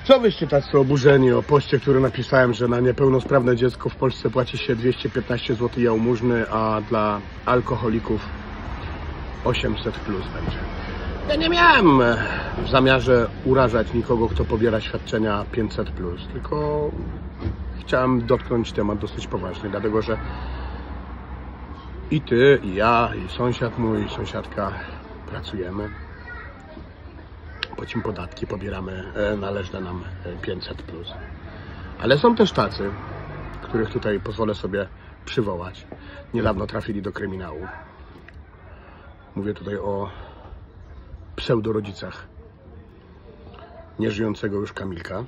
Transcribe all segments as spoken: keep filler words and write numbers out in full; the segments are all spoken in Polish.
Co wyście tacy oburzeni o poście, który napisałem, że na niepełnosprawne dziecko w Polsce płaci się dwieście piętnaście złotych jałmużny, a dla alkoholików osiemset plus będzie. Ja nie miałem w zamiarze urażać nikogo, kto pobiera świadczenia pięćset plus, tylko chciałem dotknąć temat dosyć poważnie, dlatego że i ty, i ja, i sąsiad mój, i sąsiadka pracujemy, płacimy podatki, pobieramy należne nam pięćset plus. Ale są też tacy, których tutaj pozwolę sobie przywołać. Niedawno trafili do kryminału. Mówię tutaj o pseudorodzicach nieżyjącego już Kamilka.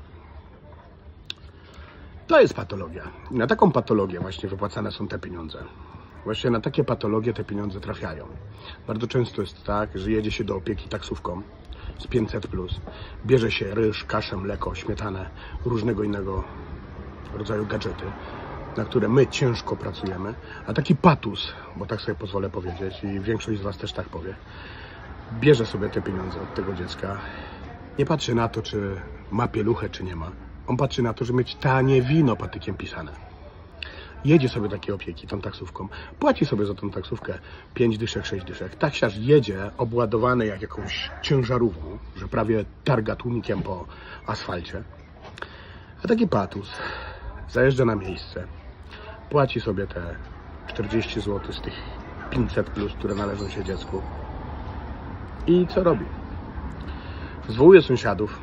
To jest patologia. I na taką patologię właśnie wypłacane są te pieniądze. Właśnie na takie patologie te pieniądze trafiają. Bardzo często jest tak, że jedzie się do opieki taksówką z pięćset plus, bierze się ryż, kaszę, mleko, śmietanę, różnego innego rodzaju gadżety, na które my ciężko pracujemy, a taki patus, bo tak sobie pozwolę powiedzieć i większość z was też tak powie, bierze sobie te pieniądze od tego dziecka, nie patrzy na to, czy ma pieluchę, czy nie ma. On patrzy na to, żeby mieć tanie wino patykiem pisane. Jedzie sobie do takiej opieki tą taksówką, płaci sobie za tą taksówkę pięć dyszek, sześć dyszek. Taksiarz jedzie obładowany jak jakąś ciężarówką, że prawie targa tłunikiem po asfalcie. A taki patus zajeżdża na miejsce, płaci sobie te czterdzieści złotych z tych pięćset plus, które należą się dziecku. I co robi? Zwołuje sąsiadów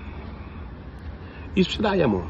i sprzedaje mu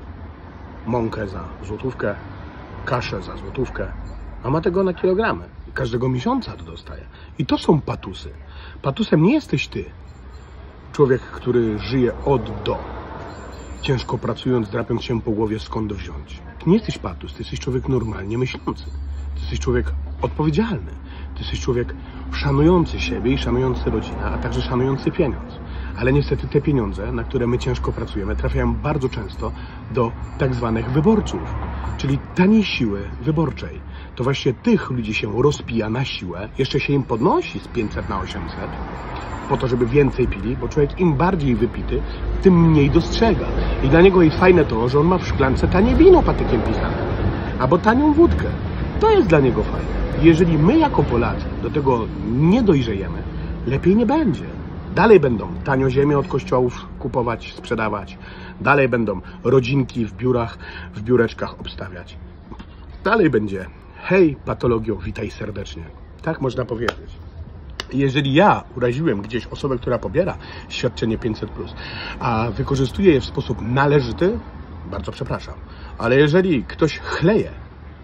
mąkę za złotówkę, kaszę za złotówkę, a ma tego na kilogramy. Każdego miesiąca to dostaje. I to są patusy. Patusem nie jesteś ty. Człowiek, który żyje od do. Ciężko pracując, drapiąc się po głowie, skąd wziąć. Ty nie jesteś patus, ty jesteś człowiek normalnie myślący. Ty jesteś człowiek odpowiedzialny. Ty jesteś człowiek szanujący siebie i szanujący rodzinę, a także szanujący pieniądz. Ale niestety te pieniądze, na które my ciężko pracujemy, trafiają bardzo często do tak zwanych wyborców, czyli taniej siły wyborczej. To właśnie tych ludzi się rozpija na siłę, jeszcze się im podnosi z pięćset na osiemset, po to, żeby więcej pili, bo człowiek im bardziej wypity, tym mniej dostrzega. I dla niego jest fajne to, że on ma w szklance tanie wino patykiem pisane, albo tanią wódkę. To jest dla niego fajne. Jeżeli my jako Polacy do tego nie dojrzejemy, lepiej nie będzie. Dalej będą tanio ziemię od kościołów kupować, sprzedawać. Dalej będą rodzinki w biurach, w biureczkach obstawiać. Dalej będzie hej patologio, witaj serdecznie. Tak można powiedzieć. Jeżeli ja uraziłem gdzieś osobę, która pobiera świadczenie pięćset plus, a wykorzystuje je w sposób należyty, bardzo przepraszam. Ale jeżeli ktoś chleje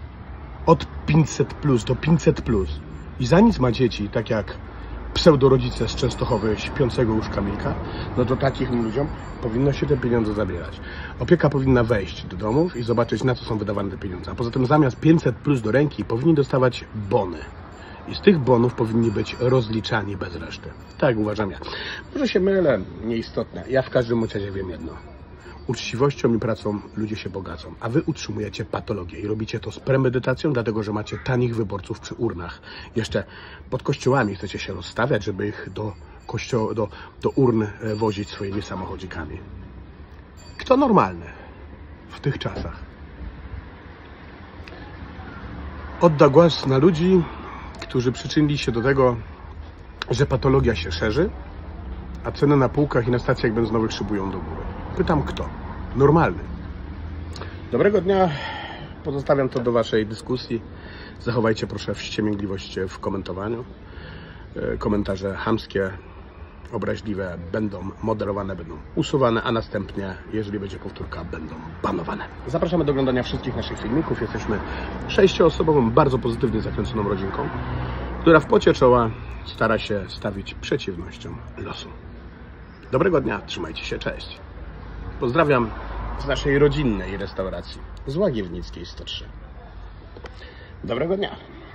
od pięćset plus do pięćset plus i za nic ma dzieci, tak jak pseudorodzice z Częstochowy śpiącego już Kamilka, no to takim ludziom powinno się te pieniądze zabierać. Opieka powinna wejść do domów i zobaczyć, na co są wydawane te pieniądze. A poza tym zamiast pięćset plus do ręki powinni dostawać bony. I z tych bonów powinni być rozliczani bez reszty. Tak uważam ja. Może się mylę, nieistotne. Ja w każdym razie wiem jedno. Uczciwością i pracą ludzie się bogacą, a wy utrzymujecie patologię i robicie to z premedytacją, dlatego że macie tanich wyborców przy urnach. Jeszcze pod kościołami chcecie się rozstawiać, żeby ich do, kościo- do, do urn wozić swoimi samochodzikami. Kto normalny w tych czasach odda głos na ludzi, którzy przyczynili się do tego, że patologia się szerzy, a ceny na półkach i na stacjach benzynowych szybują do góry? Pytam kto? Normalny. Dobrego dnia. Pozostawiam to do waszej dyskusji. Zachowajcie proszę wściemięgliwość w komentowaniu. Komentarze chamskie, obraźliwe będą moderowane, będą usuwane, a następnie, jeżeli będzie powtórka, będą banowane. Zapraszamy do oglądania wszystkich naszych filmików. Jesteśmy sześcioosobową, bardzo pozytywnie zakręconą rodzinką, która w pocie czoła stara się stawić przeciwnościom losu. Dobrego dnia, trzymajcie się, cześć. Pozdrawiam z naszej rodzinnej restauracji z Łagiewnickiej sto trzy. Dobrego dnia.